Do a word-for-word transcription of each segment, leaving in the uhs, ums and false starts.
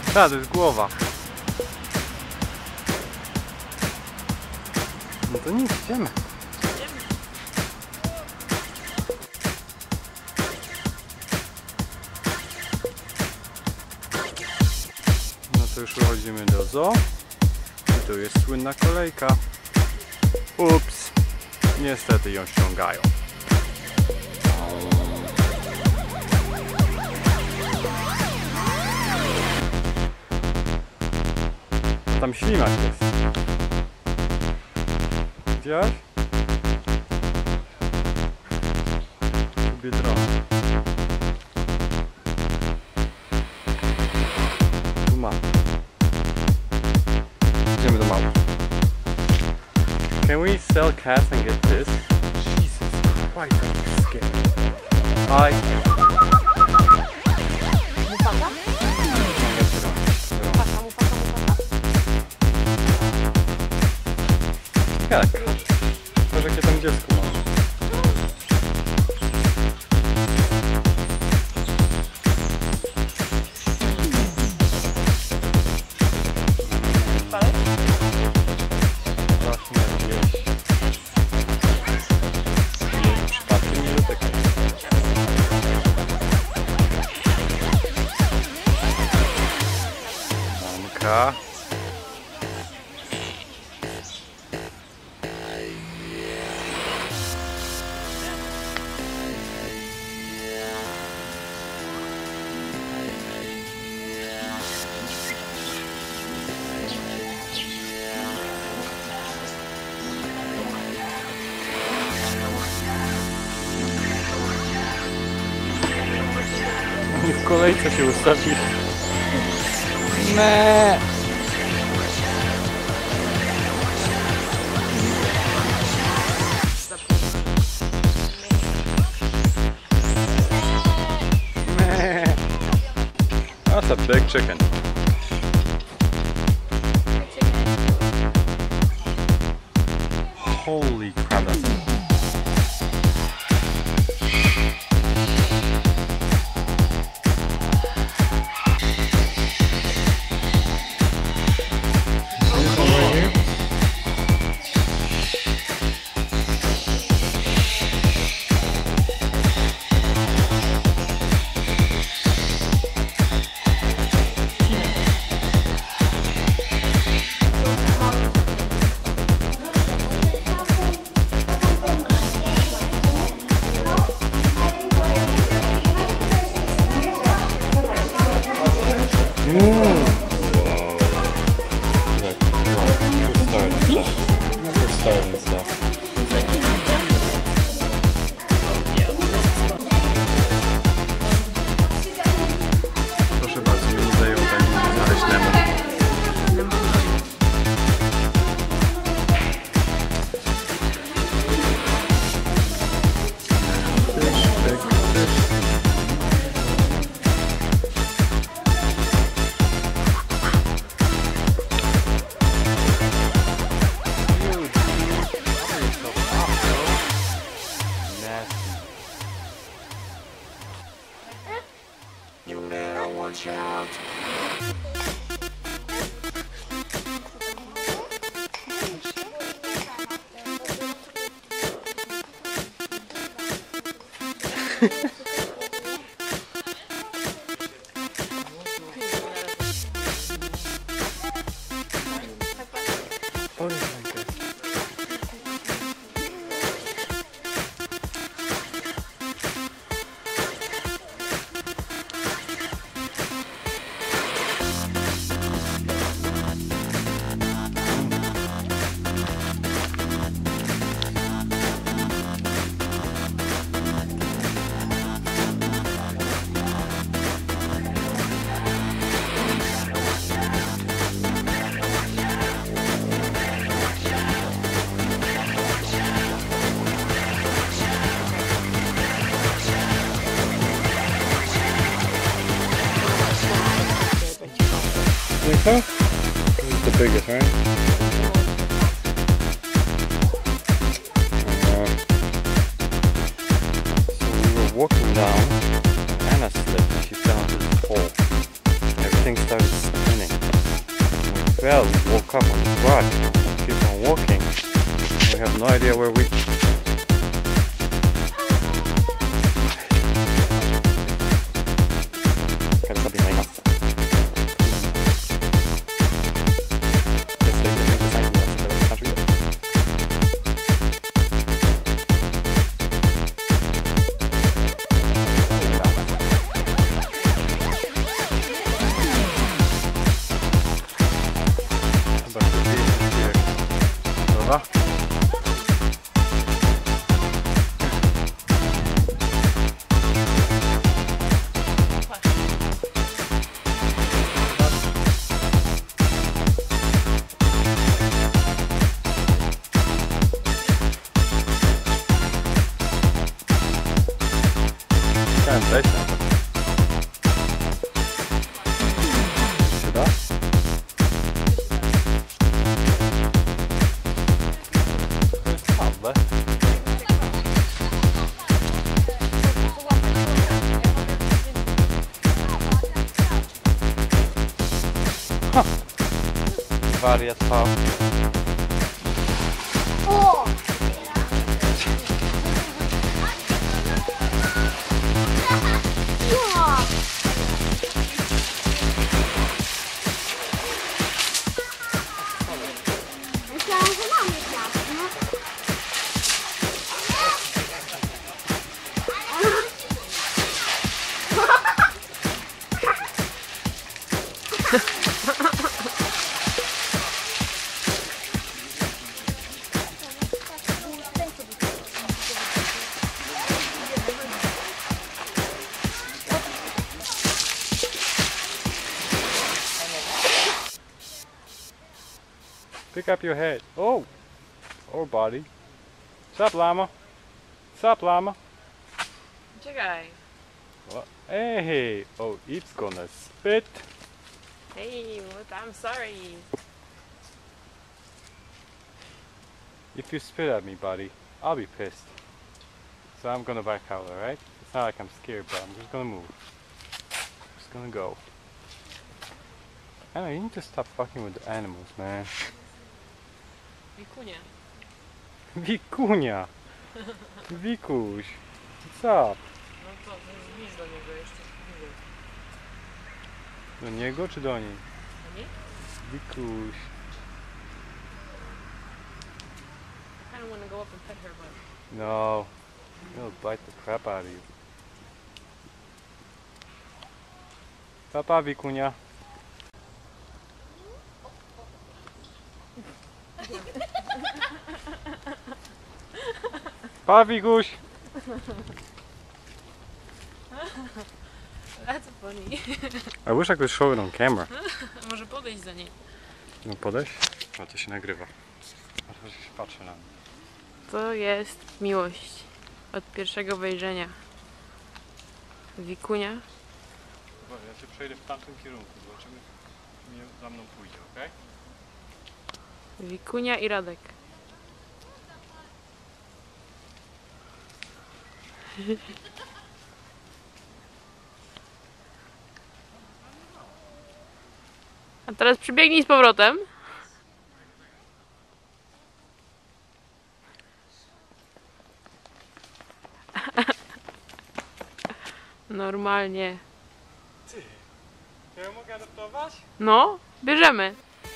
Tak, to jest głowa. No to nic, idziemy. No to już wychodzimy do zoo. I tu jest słynna kolejka. Ups. Niestety ją ściągają. Tam ślimak jest. Widziałeś? Tu biedrona. Tu ma. Idziemy do mału. Can we sell cats and get this? Jesus Christ, I'm scared. Hi. Mufasa? Mufasa, Mufasa, Mufasa. Jak? Patrz jakie tam dziecko ma. Anka. Oni w kolejce się ustawili. Me. Me. That's a big chicken. Holy crap, that's proszę bardzo, nie dają tak znaleźć lemon. You better watch out. Think so? This is the biggest, right? Uh, so we were walking down, and Anna slipped and she fell into this hole. Everything everything started spinning. We fell, we woke up on the rock, keep on walking. We have no idea where we... Gotta stop being late. Dobra. Chciałem wejść na to. Się da? To jest słabe. Ha! Wariat pał. O! Ja! Myślałam, że mamy czas, no. Pick up your head. Oh! Or body. Sup, llama? Sup, llama? Czekaj. What? Hey! Oh, it's gonna spit. Hey, what? I'm sorry. If you spit at me, buddy, I'll be pissed. So I'm gonna back out, alright? It's not like I'm scared, but I'm just gonna move. Just gonna go. I know, you need to stop fucking with the animals, man. Wikunia. Wikunia! Wikuś! What's up? No to, to jest zbliż do niego jeszcze. Bliżej. Do niego czy do niej? A nie? Wikuś. I kinda wanna go up and pet her, but... No. He'll bite the crap out of you. Papa, Wikunia. Pa, Wikuś! That's funny. I wish I could show it on camera. Może podejść za niej. No podejść? No to się nagrywa. Aż się patrzy na mnie. To jest miłość. Od pierwszego wejrzenia. Wikunia. Dobra, ja się przejdę w tamtym kierunku. Zobaczymy, czy mnie za mną pójdzie, ok? Wikunia i Radek. A teraz przybiegnij z powrotem. Normalnie. Ty, ja mogę adoptować? No, bierzemy.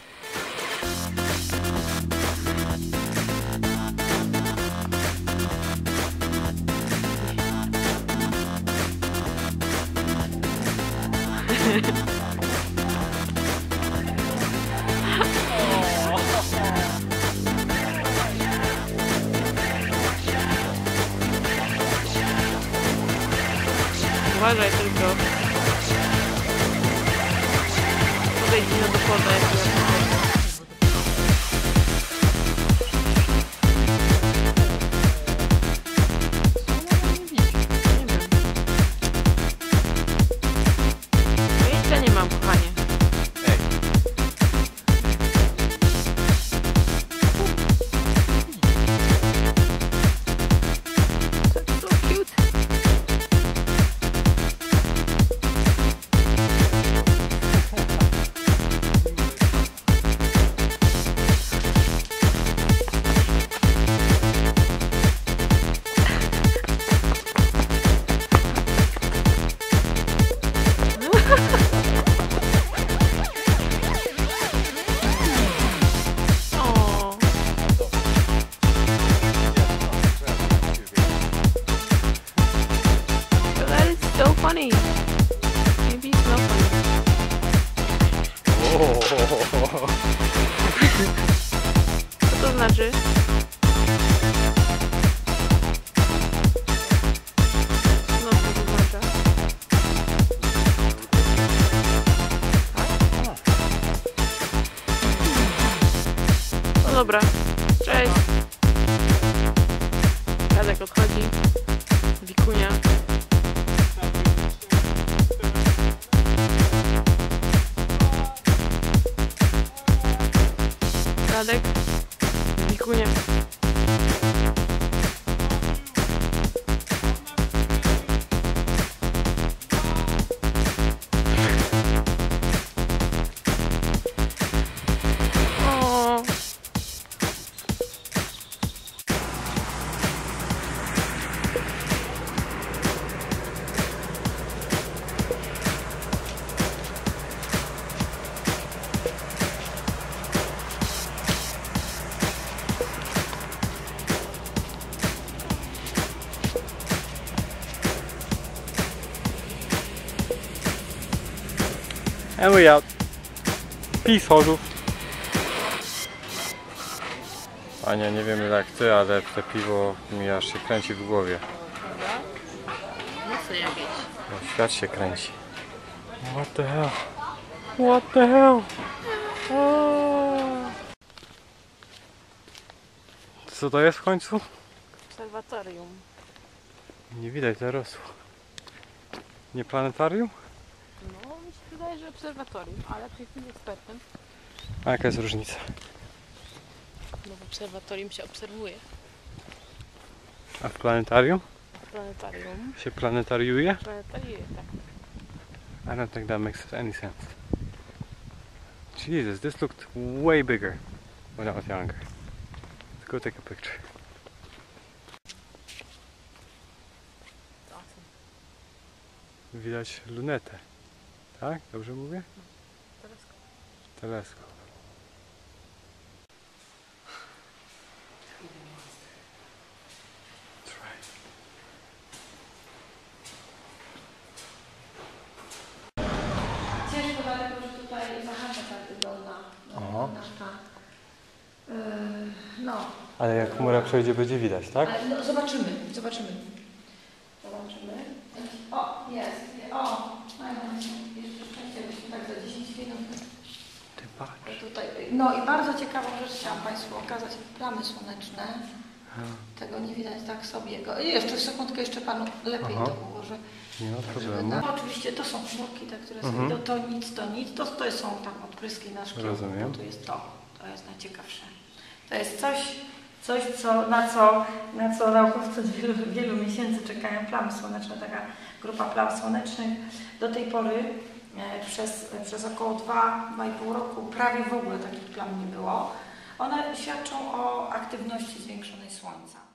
Uważaj tylko. Podejdź do kota, jak ja pojechać. Nie mam, kochanie. Ej. That's so cute. Co to znaczy? No, co to znaczy? No dobra, cześć. Radek odchodzi. Wikunia. Radek. Wikunia. O. And we out. Peace, Chorzów. Ania, nie wiem jak ty, ale te piwo mi aż się kręci w głowie. Dobra. No co jakieś? No, świat się kręci. What the hell? What the hell? Co to jest w końcu? Obserwatorium. Nie widać zarosło. Nie planetarium? No, mi się wydaje, że obserwatorium, ale ty jesteś ekspertem. A jaka jest różnica? No w obserwatorium się obserwuje. A w planetarium? W planetarium Się planetariuje? planetariuje, tak. I don't think that makes any sense. Jesus, this looked way bigger when I was younger. Let's go take a picture. To awesome. Widać lunetę. Tak? Dobrze mówię? Teleskop. Teleskop. That's right. Ciężko dlatego, że tutaj zachęta tak dolna Aha. nasza. Yy, no, Ale jak chmura przejdzie, będzie widać, tak? ale no, zobaczymy, zobaczymy. Zobaczymy. O, jest, o, fajnie. Jeszcze szczęście, byśmy tak za dziesięć minut. Ty patrz. Tutaj, no i bardzo ciekawą rzecz chciałam Państwu okazać. Plamy słoneczne. Tego nie widać tak sobie. Go. I jeszcze sekundkę, jeszcze Panu lepiej Aha. to ułożę. Nie ma Żeby problemu. na, oczywiście to są chmurki, te, które Mhm. są, to, to nic, to nic, to, to są tam odpryski na szkieł. Rozumiem. To jest to, to jest najciekawsze. To jest coś, coś co, na, co, na co naukowcy od wielu, wielu miesięcy czekają. Plamy słoneczne, taka grupa plam słonecznych. Do tej pory e, przez, przez około dwa do dwóch i pół roku prawie w ogóle takich plam nie było. One świadczą o aktywności zwiększonej Słońca.